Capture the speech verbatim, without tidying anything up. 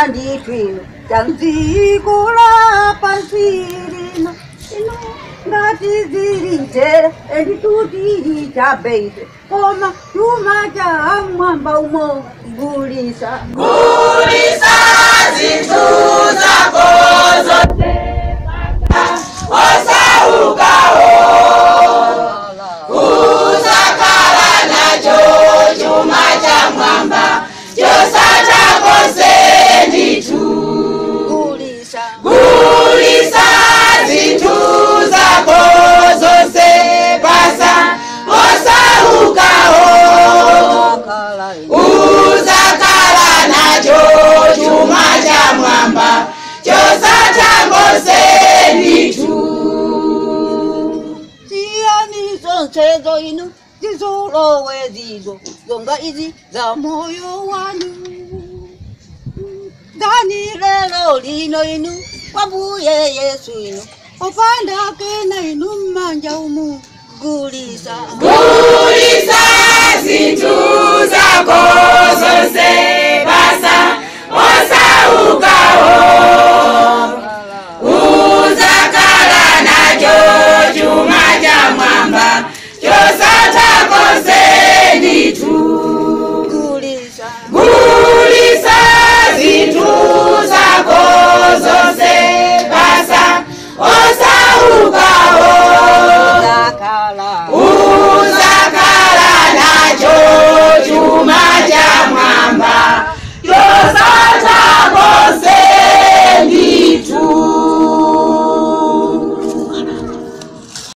nditwino tanzikula pansirino ino ngati zirinjera endituti chabeite koma chuma cha mwamba umo gulisa gulisa zinthu zako zote osaukawo uzakhala nacho chuma cha mwamba chosatha konse ndithu gulisa gulisa zinthu zako zonse pasa osaukawo uzakhala nacho chuma cha mwamba chosatha konse ndithu siyani zonsezo inu zizolowe zizo zonga izi za moyo wanu dani lelo lino inu wabuye Yesu inu opanda kena inu manja umu gulisa gulisa zinthu zako zonse pasa osaukawo